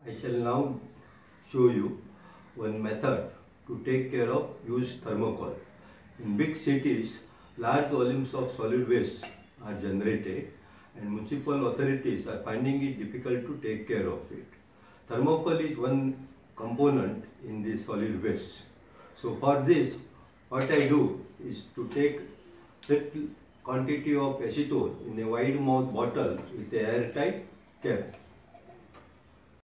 I shall now show you one method to take care of used thermocol. In big cities, large volumes of solid waste are generated and municipal authorities are finding it difficult to take care of it. Thermocol is one component in this solid waste. So for this, what I do is to take little quantity of acetone in a wide mouth bottle with a airtight cap.